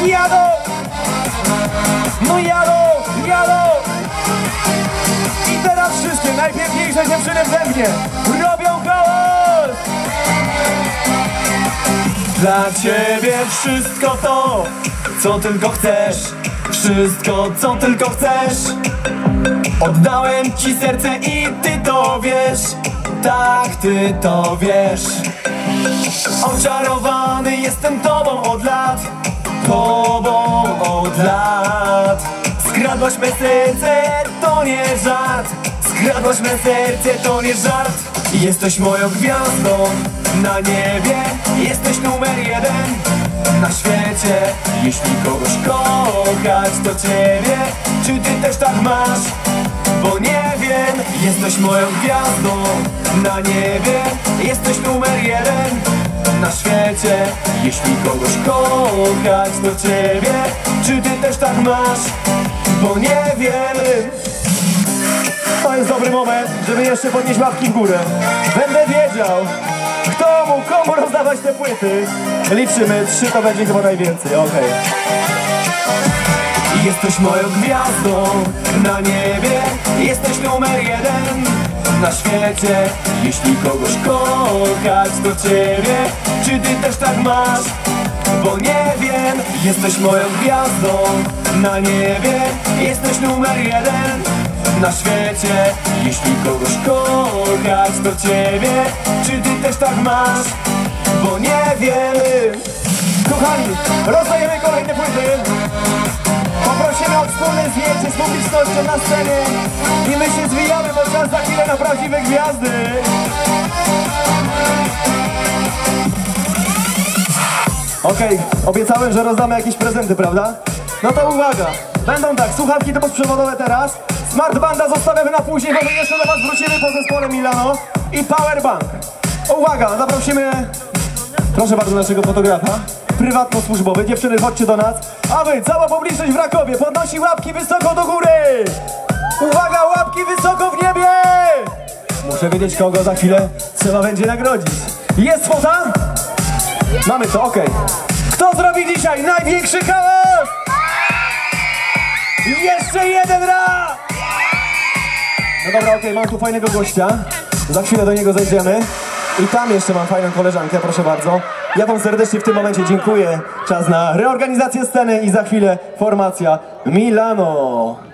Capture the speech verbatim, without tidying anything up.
Jadą! No jadą, jadą! I teraz wszystkie najpiękniejsze dziewczyny we mnie robią hałas! Dla ciebie wszystko to, co tylko chcesz. Wszystko, co tylko chcesz. Oddałem ci serce i ty to wiesz. Tak, ty to wiesz. Oczarowany jestem tobą od lat. Tobą od lat. Skradłaś me serce, to nie żart. Skradłaś me serce, to nie żart. Jesteś moją gwiazdą na niebie. Jesteś numer jeden na świecie. Jeśli kogoś kochać, to ciebie. Czy ty też tak masz? Bo nie wiem. Jesteś moją gwiazdą na niebie. Jesteś numer jeden na świecie. Jeśli kogoś kochać, to ciebie. Czy ty też tak masz? Bo nie wiem. To jest dobry moment, żeby jeszcze podnieść łapki w górę. Będę wiedział, kto mu, komu rozdawać te płyty. Liczymy, trzy to będzie chyba najwięcej, okej. Okay. Jesteś moją gwiazdą na niebie. Jesteś numer jeden na świecie. Jeśli kogoś kochać, to ciebie. Czy ty też tak masz? Bo nie wiem. Jesteś moją gwiazdą na niebie. Jesteś numer jeden na świecie. Jeśli kogoś kochać, to ciebie. Czy ty też tak masz? Bo nie wiem. Kochani, rozdajemy kolejne płyty. Poprosimy o wspólne zdjęcie z publicznością na scenie. I my się zwijamy, bo czas za chwilę na prawdziwe gwiazdy. Okej, okay, obiecałem, że rozdamy jakieś prezenty, prawda? No to uwaga, będą tak, słuchawki to bezprzewodowe teraz. Smart Banda zostawiamy na później, bo my jeszcze do was wrócimy po zespole Milano. I Powerbank. Uwaga, zaprosimy, proszę bardzo, naszego fotografa prywatno-służbowy. Dziewczyny, chodźcie do nas. A wy, cała publiczność w Rakowie, podnosi łapki wysoko do góry. Uwaga, łapki wysoko w niebie. Muszę wiedzieć, kogo za chwilę trzeba będzie nagrodzić. Jest kwota? Mamy to, okej. Okay. Kto zrobi dzisiaj największy hałas? Jeszcze jeden raz! No dobra, okej, okay, mam tu fajnego gościa. Za chwilę do niego zejdziemy. I tam jeszcze mam fajną koleżankę, proszę bardzo. Ja wam serdecznie w tym momencie dziękuję. Czas na reorganizację sceny i za chwilę formacja Milano.